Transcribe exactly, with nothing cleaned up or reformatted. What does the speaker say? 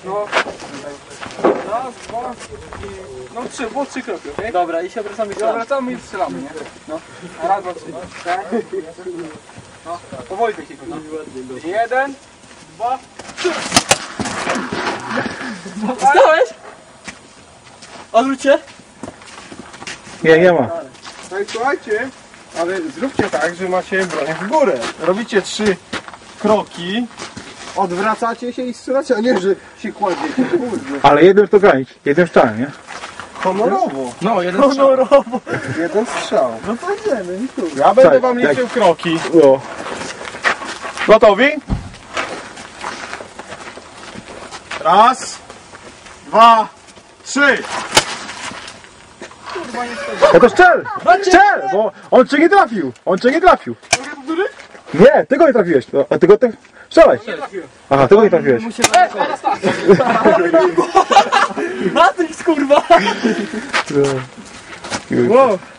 No. Raz, dwa, no trzy, było trzy kroki, okej? Dobra, i się obracamy i I strzelamy. wracamy i strzelamy, nie? No. Raz, dwa, trzy. Tak. No, powoli techniką, no. Jeden, dwa, trzy. Stałeś? Odwróć się. Nie, nie ma. No i słuchajcie, ale zróbcie tak, że macie broń w górę. Robicie trzy kroki, odwracacie się i strzelacie, a nie, że się kładziecie. Kurde. Ale jeden to ganić, jeden strzał, nie? Honorowo. No, jeden strzał. Honorowo. Jeden strzał. No to idziemy, nie tu. Ja będę Tak, wam tak. liczył kroki. O. Gotowi? Raz, dwa, trzy. No to strzel! Strzel! Bo on cię nie trafił! On cię nie trafił! Nie, ty go nie trafiłeś, to- a ty go tak... Strzelaj! Aha, ty go nie trafiłeś. Matrix, kurwa! Wow.